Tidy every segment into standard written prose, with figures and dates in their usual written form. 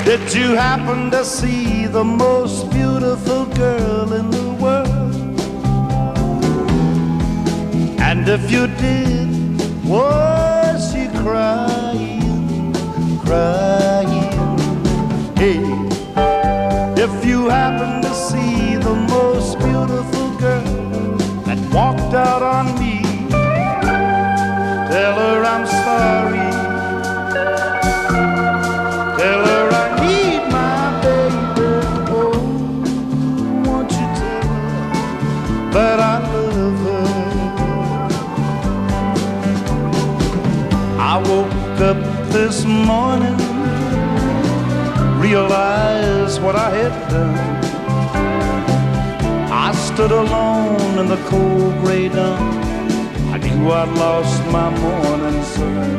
Did you happen to see the most beautiful girl in the world? And if you did, was she crying, crying? Hey, if you happen to see the most beautiful girl that walked out on me, tell her I'm sorry. Tell her I need my baby. Oh, won't you tell her that I love her? I woke up this morning, realized what I had done. I stood alone in the cold gray dawn. I knew I'd lost my morning sun.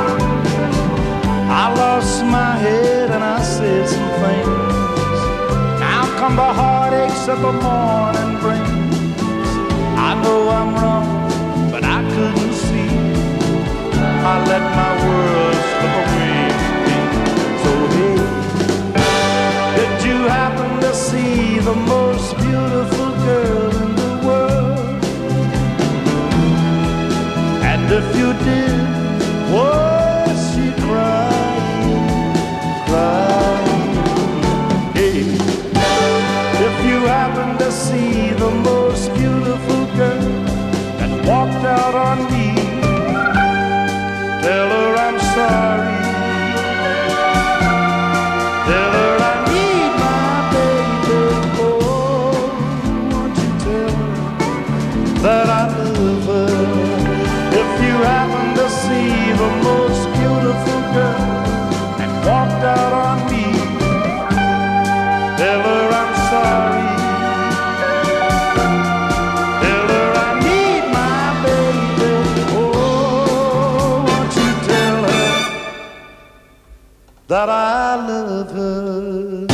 I lost my head and I said some things. Now come the heartaches that the morning brings. I know I'm wrong, but I couldn't see. I let my world slip away from me. So hey, did you happen to see the most beautiful girl in the world? And if you did, was she crying, crying? Hey, if you happen to see the most beautiful girl that walked out on me, tell her I'm sorry. Tell her I need my baby. Oh, won't you tell her that I love her? If you happen to see the most beautiful girl that walked out on me, tell her I'm sorry. Tell her I need my baby. Oh, won't you tell her that I love her?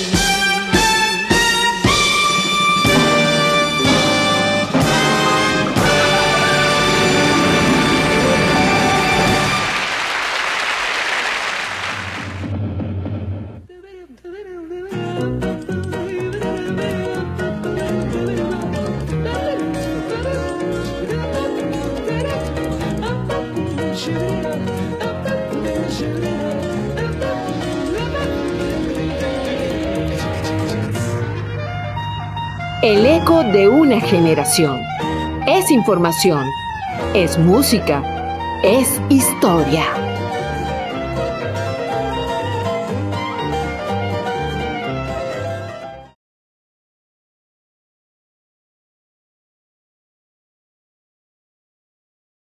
El eco de una generación. Es información, es música, es historia.